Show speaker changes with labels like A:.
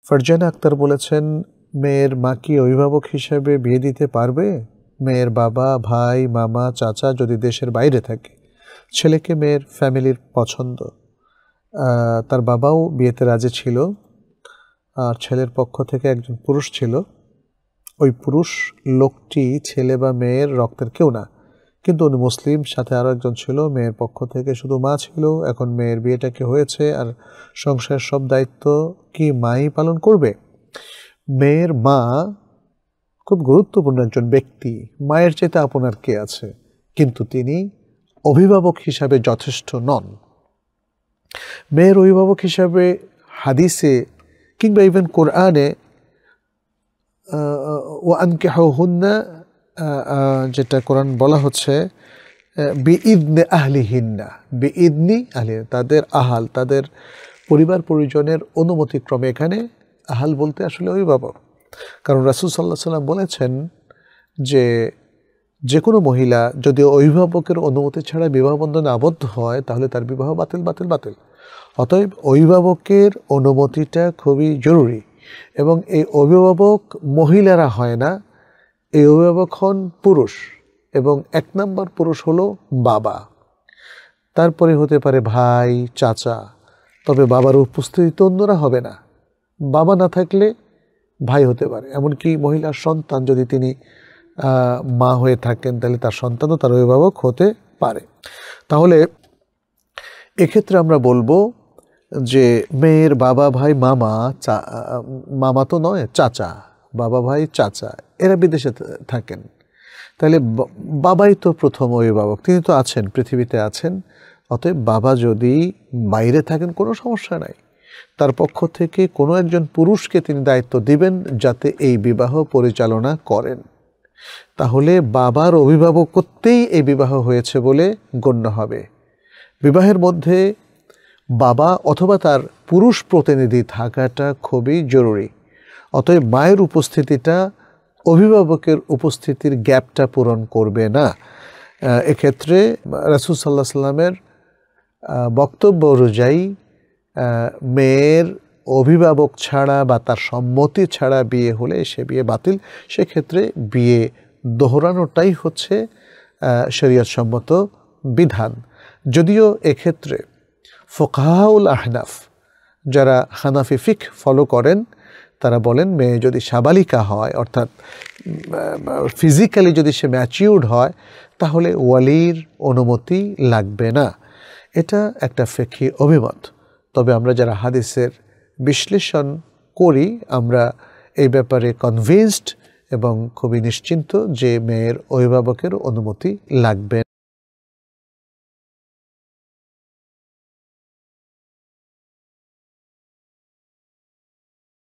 A: ফারজানা আক্তার বলেছেন, মেয়ের মা কি অভিভাবক হিসেবে বিয়ে দিতে পারবে? মেয়ের বাবা, ভাই, মামা, চাচা যদি দেশের বাইরে থাকে, ছেলেকে মেয়ের ফ্যামিলির পছন্দ, তার বাবাও বিয়েতে রাজি ছিল, আর ছেলের পক্ষ থেকে একজন পুরুষ ছিল। ওই পুরুষ লোকটি ছেলে বা মেয়ের রক্তের কেউ না, কিন্তু উনি মুসলিম, সাথে আরও একজন ছিল, মেয়ের পক্ষ থেকে শুধু মা ছিল। এখন মেয়ের বিয়েটাকে হয়েছে, আর সংসারের সব দায়িত্ব কি মাই পালন করবে? মেয়ের মা খুব গুরুত্বপূর্ণ একজন ব্যক্তি, মায়ের চাইতে আপনার কে আছে, কিন্তু তিনি অভিভাবক হিসাবে যথেষ্ট নন। মেয়ের অভিভাবক হিসাবে হাদিসে কিংবা ইভেন কোরআনে ও আনকিহুহুন্না, যেটা কোরআন বলা হচ্ছে বিইদনি আহলিহিন্না, বিইদনি আহলি, তাদের আহাল, তাদের পরিবার পরিজনের অনুমতিক্রমে। এখানে আহাল বলতে আসলে অভিভাবক, কারণ রাসূল সাল্লাল্লাহু আলাইহি ওয়াসাল্লাম বলেছেন যে কোনো মহিলা যদি অভিভাবকের অনুমতি ছাড়া বিবাহ বন্ধনে আবদ্ধ হয়, তাহলে তার বিবাহ বাতিল বাতিল বাতিল। অতএব অভিভাবকের অনুমতিটা খুবই জরুরি, এবং এই অভিভাবক মহিলারা হয় না, এই অভিভাবক হন পুরুষ, এবং 1 নম্বর পুরুষ হলো বাবা, তারপরে হতে পারে ভাই, চাচা, তবে বাবার উপস্থিতিতে অন্যরা হবে না। বাবা না থাকলে ভাই হতে পারে, এমনকি মহিলার সন্তান যদি তিনি মা হয়ে থাকেন, তাহলে তার সন্তানও তার অভিভাবক হতে পারে। তাহলে এক্ষেত্রে আমরা বলবো যে মেয়ের বাবা, ভাই, মামা, মামা তো নয়, চাচা, বাবা, ভাই, চাচা, এরা বিদেশে থাকেন, তাহলে বাবাই তো প্রথম অভিভাবক, তিনি তো আছেন, পৃথিবীতে আছেন। অতএব বাবা যদি বাইরে থাকেন কোনো সমস্যা নাই, তার পক্ষ থেকে কোনো একজন পুরুষকে তিনি দায়িত্ব দিবেন যাতে এই বিবাহ পরিচালনা করেন, তাহলে বাবার অভিভাবকত্বেই এই বিবাহ হয়েছে বলে গণ্য হবে। বিবাহের মধ্যে বাবা অথবা তার পুরুষ প্রতিনিধি থাকাটা খুবই জরুরি। অতএব মায়ের উপস্থিতিটা অভিভাবকের উপস্থিতির গ্যাপটা পূরণ করবে না। এক্ষেত্রে রাসূল সাল্লাল্লাহু আলাইহি ওয়াসাল্লামের বক্তব্য অনুযায়ী মেয়ের অভিভাবক ছাড়া বা তার সম্মতি ছাড়া বিয়ে হলে সে বিয়ে বাতিল। সেক্ষেত্রে বিয়ে দোহরানোটাই হচ্ছে শরীয়তসম্মত বিধান। যদিও এক্ষেত্রে ফুকাহাউল আহনাফ, যারা হানাফি ফিকহ ফলো করেন, তারা বলেন মেয়ে যদি সাবালিকা হয়, অর্থাৎ ফিজিক্যালি যদি সে ম্যাচিউরড হয়, তাহলে ওয়ালির অনুমতি লাগবে না। এটা একটা ফিকহি অভিমত। তবে আমরা যারা হাদিসের বিশ্লেষণ করি, আমরা এই ব্যাপারে কনভিন্সড এবং খুবই নিশ্চিন্ত যে মেয়ের অভিভাবকের অনুমতি লাগবে।